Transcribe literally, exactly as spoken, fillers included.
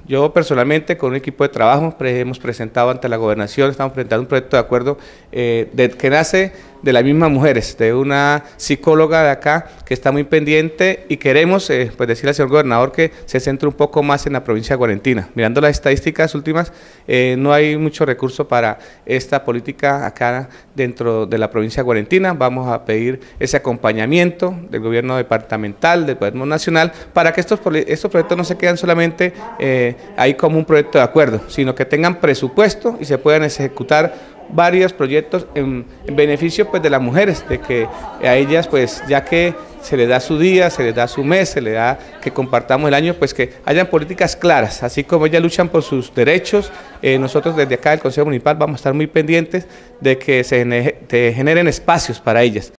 Yo personalmente con un equipo de trabajo pre hemos presentado ante la gobernación, estamos presentando un proyecto de acuerdo eh, de, que nace de las mismas mujeres, de una psicóloga de acá que está muy pendiente y queremos eh, pues decirle al señor gobernador que se centre un poco más en la provincia de Guarentina. Mirando las estadísticas últimas, eh, no hay mucho recurso para esta política acá dentro de la provincia de Guarentina. Vamos a pedir ese acompañamiento del gobierno departamental, del gobierno nacional, para que estos, estos proyectos no se queden solamente eh, ahí como un proyecto de acuerdo, sino que tengan presupuesto y se puedan ejecutar varios proyectos en, en beneficio pues de las mujeres, de que a ellas pues ya que se les da su día, se les da su mes, se les da que compartamos el año, pues que hayan políticas claras, así como ellas luchan por sus derechos, eh, nosotros desde acá del Consejo Municipal vamos a estar muy pendientes de que se generen espacios para ellas.